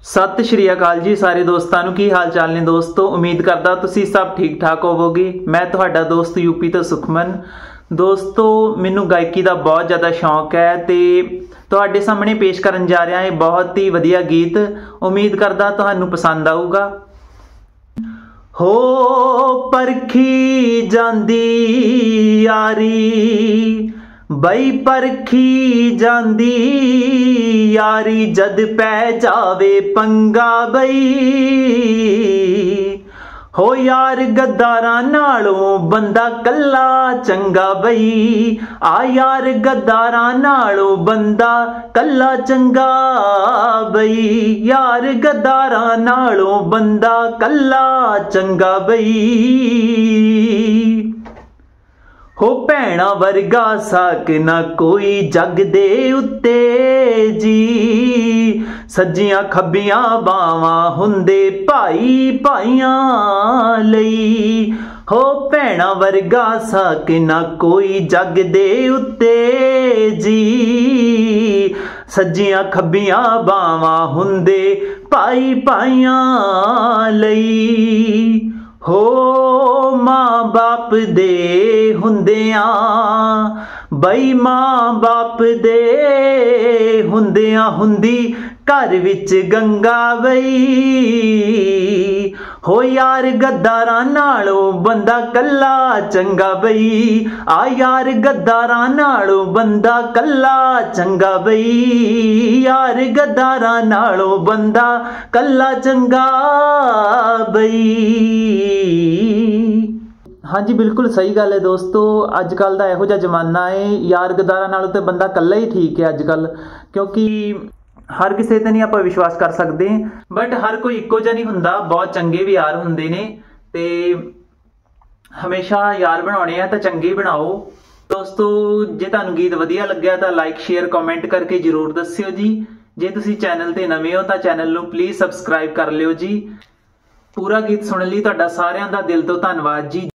सत श्री अकाल जी सारे दोस्तों ਨੂੰ ਕੀ ਹਾਲ ਚਾਲ ਨੇ ਦੋਸਤੋ। उम्मीद करदा ਤੁਸੀਂ सब ठीक ठाक ਹੋਵੋਗੇ। मैं ਤੁਹਾਡਾ ਦੋਸਤ यूपी ਤੋਂ सुखमन। ਦੋਸਤੋ ਮੈਨੂੰ ਗਾਇਕੀ ਦਾ बहुत ज़्यादा शौक है ਤੇ ਤੁਹਾਡੇ ਸਾਹਮਣੇ पेश ਕਰਨ जा रहा है बहुत ही ਵਧੀਆ गीत। उम्मीद करदा ਤੁਹਾਨੂੰ पसंद आऊगा। हो परखी जांदी यारी बई परखी जांदी यारी जद पै जावे पंगा बई हो यार गद्दारा नालों बंदा कल्ला चंगा बई आ यार गद्दारा नालों बंदा कल्ला चंगा बई यार गद्दारा नालों बंदा कल्ला चंगा बई हो भैणा वर्गा साक ना कोई जग दे उत्ते जी सज्जियां खब्बियां बावां हुंदे भाई भाइयां लई हो भैणा वर्गा साक ना कोई जग दे उत्ते जी सज्जियां खब्बियां बावां हुंदे भाई भाइयां लई हो मां बाप दे हुंदियां बई मां बाप दे हुंदियां हुंदी घर विच गंगा बई हो यार गद्दारा नालों बंदा कल्ला चंगा बई आ यार गद्दारा नालों बंदा कल्ला चंगा बई यार गद्दारा नालों बंदा कल्ला चंगा बई। हाँ जी बिल्कुल सही गल है दोस्तों। अजकल का इहो जिहा जमाना है यार गद्दारा नालों तो बंदा कल्ला ही ठीक है अजकल, क्योंकि हर किसी ते नहीं आपां विश्वास कर सकते बट हर कोई इक्को जिहा नहीं हुंदा। बहुत चंगे भी यार हुंदे ने ते हमेशा यार बनाने हैं तो चंगे बनाओ। दोस्तों जे तुहानूं गीत वधिया लग्गिया तो लाइक शेयर कमेंट करके जरूर दस्सिओ जी। जे तुसीं चैनल ते नवे हो तो चैनल नूं प्लीज़ सबसक्राइब कर लिओ जी। पूरा गीत सुनने लई तुहाडा सारिआं दा दिल तो धन्नवाद जी।